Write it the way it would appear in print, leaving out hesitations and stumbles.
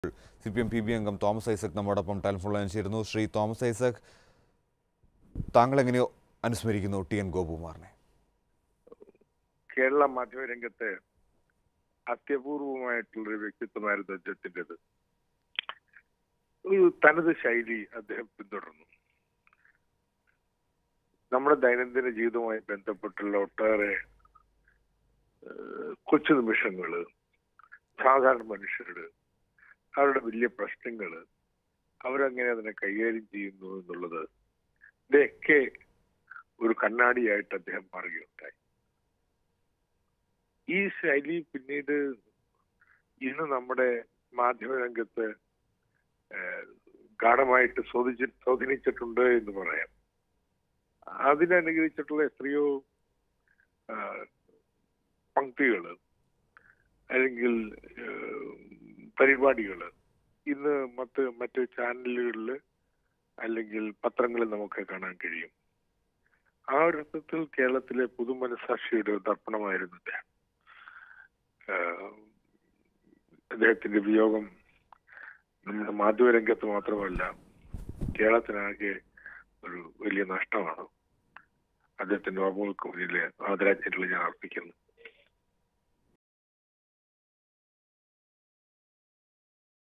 CPM PB അംഗം തോമസ് ഐസക് നമ്മോടൊപ്പം telephone ലൈനിൽ ചേരുന്നു. ശ്രീ തോമസ് ഐസക്, താങ്കൾ എങ്ങനെയോ അനുസ്മരിക്കുന്നു TN ഗോപകുമാറിനെ? കേരള മാധ്യമരംഗത്തെ അത്യപൂർവമായിട്ടുള്ളൊരു വ്യക്തിത്വമായിരുന്നു അദ്ദേഹത്തിൻ്റെത്. ഒരു തനത് ശൈലി അദ്ദേഹം പിന്തുടർന്നു. നമ്മുടെ ദൈനംദിന ജീവിതവുമായി ബന്ധപ്പെട്ടുള്ള ഒട്ടേറെ കൊച്ചു നിമിഷങ്ങള്, സാധാരണ മനുഷ്യരുടെ അവരുടെ വലിയ പ്രശ്നങ്ങള്, അവരങ്ങനെ അതിനെ കൈകാര്യം ചെയ്യുന്നു എന്നുള്ളത് ഇതൊക്കെ ഒരു കണ്ണാടിയായിട്ട് അദ്ദേഹം മാറുകയുണ്ടായി. ഈ ശൈലി പിന്നീട് ഇന്ന് നമ്മുടെ മാധ്യമരംഗത്ത് ഗാഢമായിട്ട് സ്വാധീനിച്ചിട്ടുണ്ട് എന്ന് പറയാം. അതിനനുകരിച്ചിട്ടുള്ള എത്രയോ പങ്ക്തികള് അല്ലെങ്കിൽ പരിപാടികള് ഇന്ന് മറ്റ് ചാനലുകളിൽ അല്ലെങ്കിൽ പത്രങ്ങളിൽ നമുക്ക് കാണാൻ കഴിയും. ആ ഒരു അർത്ഥത്തിൽ കേരളത്തിലെ പൊതുമനസാക്ഷിയുടെ ദർപ്പണമായിരുന്നു അദ്ദേഹം. അദ്ദേഹത്തിന്റെ വിയോഗം നമ്മുടെ മാധ്യമരംഗത്ത് മാത്രമല്ല, കേരളത്തിനാകെ ഒരു വലിയ നഷ്ടമാണ്. അദ്ദേഹത്തിന്റെ ഓർമ്മകൾക്ക് മുന്നിൽ ആദരാഞ്ജലികൾ ഞാൻ അർപ്പിക്കുന്നു.